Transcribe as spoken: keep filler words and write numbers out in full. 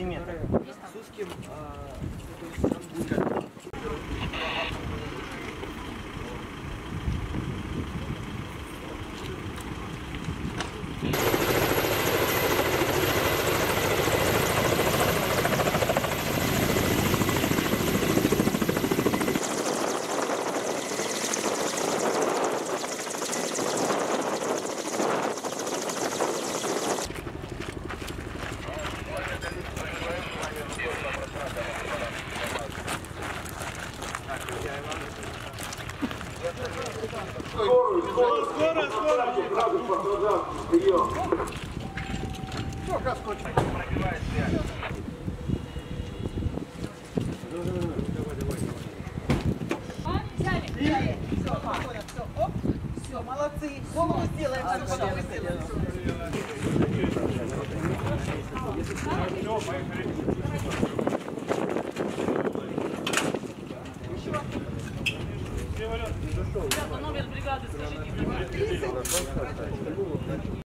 дозиметр. С узким, а, Скорую, скорую, скорую, скорую. Сразу пострадал. Прием. Все, газ кончен. Пробивает связь. Взяли, взяли. Все, спокойно, все, оп. Все, молодцы. Голову сделаем, а потом сделаем. Ребята, номер бригады, скажите.